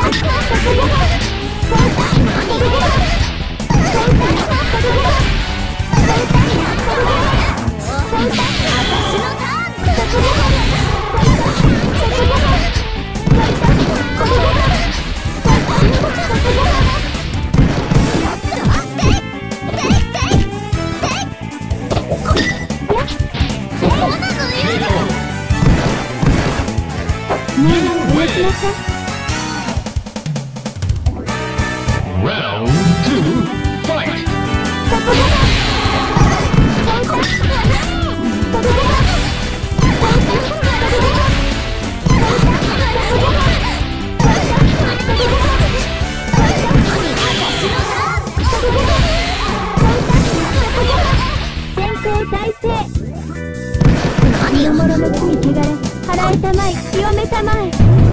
Round 2, fight! 先行再生。何をもろの罪汚れ払えたまい清めたまえ。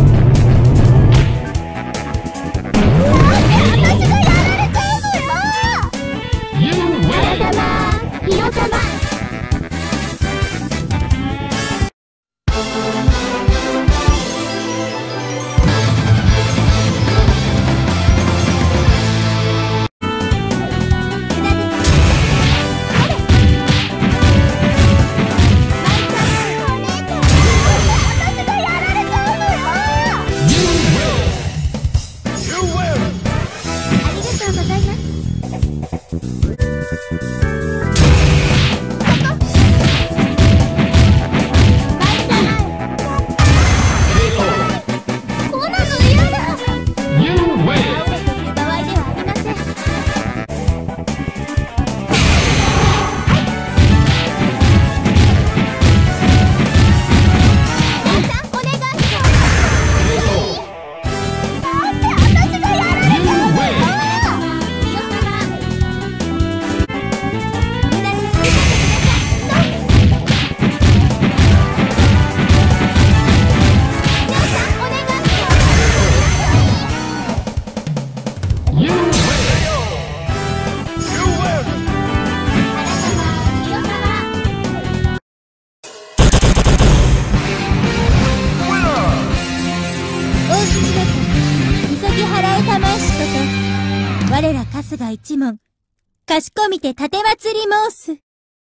我ら春日一門、かしこみて立て祭り申す。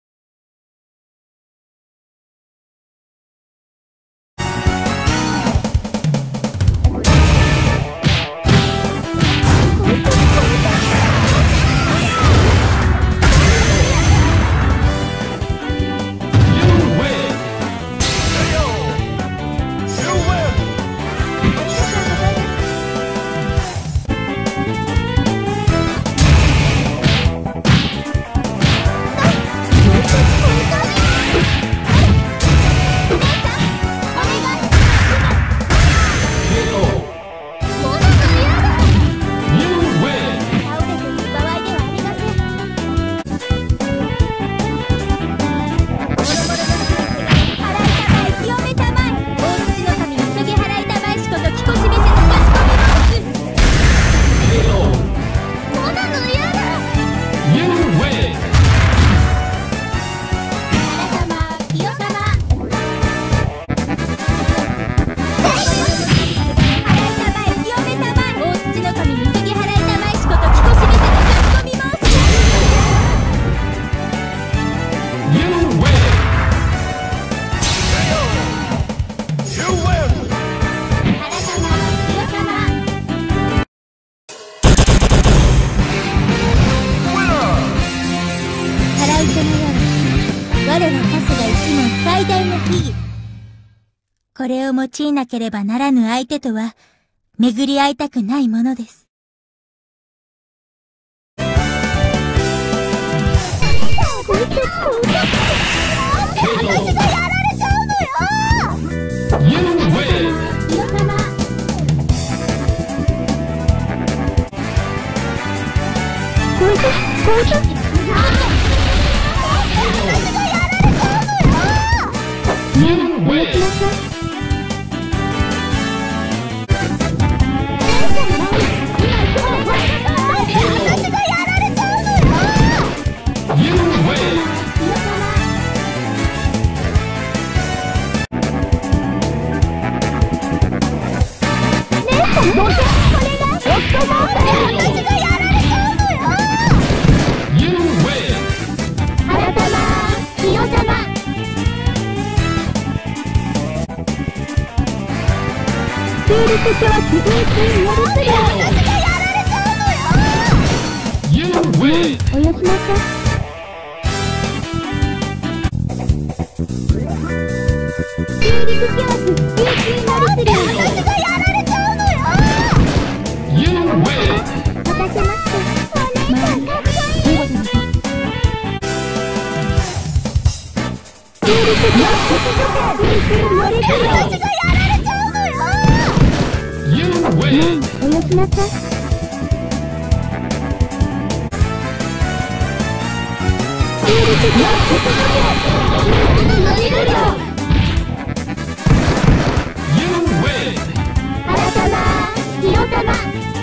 我ら春日一門最大の秘技。これを用いなければならぬ相手とは、巡り会いたくないものです。私がやられちゃうのよ。どうせこれ You win! 原様、清様。中立化は続いていやるすぎ。 You win! およしなさい。中立気圧、救急なるすぎ。 You win! 任せました。お姉さんかっこいい。中立気圧、救急なるすぎ。 You win! およしなさい。中立気圧、救急なるすぎ。 You win! 原様、清様。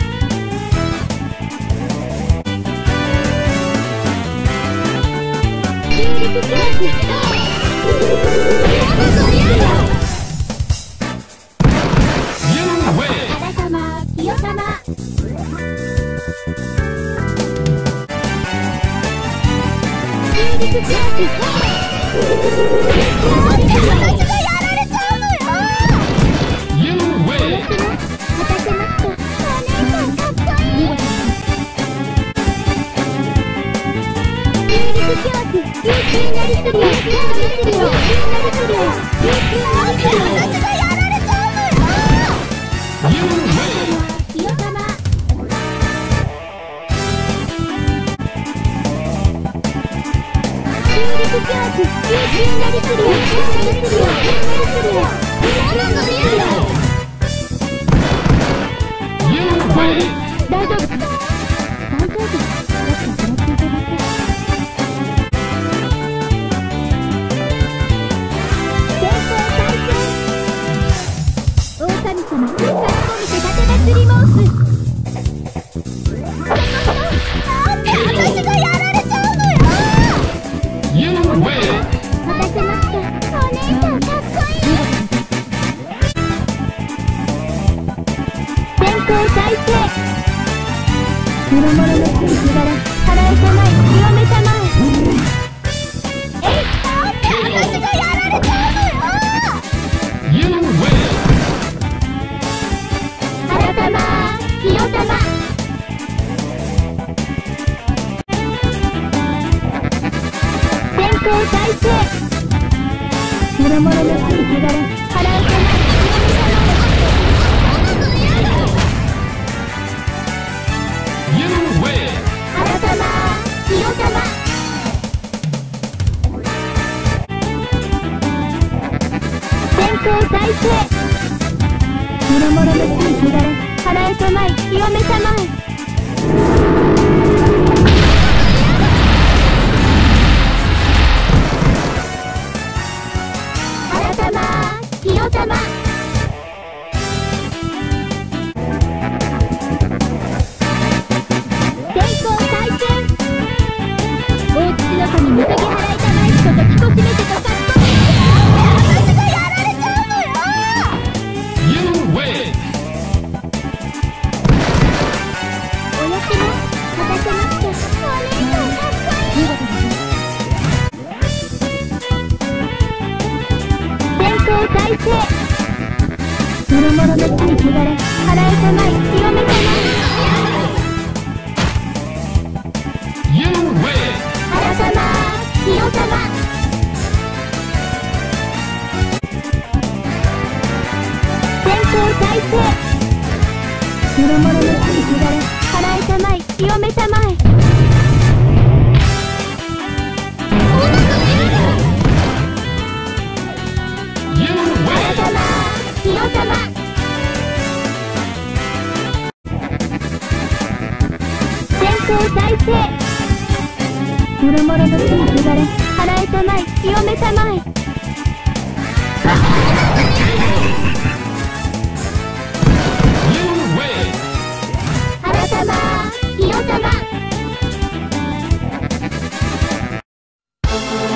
中立気圧。 You win! 原様、清様。中立気圧。 You win! 任せました。お姉さんかっこいい。中立気圧、救急なりすぎ。救急なりすぎ。救急なりすぎ。救急なりすぎ。 You win! 清様。中立気圧、救急なりすぎ。救急なりすぎ。救急なりすぎ。 You win! 大丈夫か？大丈夫。ちょっと食らっていただけ。先行再生。狼様、上から込みて盾が釣り申す。私がやられちゃうのよ。 You win! 任せました。お姉さんかっこいい。先行再生。もろもろの地域柄、払えさまい、清めさまい。私がやられちゃうのよ。 You win! 原様、清様。先行再生。もろもろの地域柄、払えさまい、清めさまい。 You win! 原様、清様。先行再生。もろもろの地域柄、払えさまい、清めさまい。原様、清様。先行再生。大土の子に水着払いたまい人と気こしめてとかっこいい。私がやられちゃうのよ。 You win! およしね。任せました。お姉さんかっこいい。先行再生。もろもろの地域柄、払えさまい、清めさまい。 You win! 原様、清様。先行再生。もろもろの地域柄、払えさまい、清めさまい。 You win! 原様、清様。先行再生。もろもろの地域柄、払えさまい、清めさまい。 You win! 原様、清様。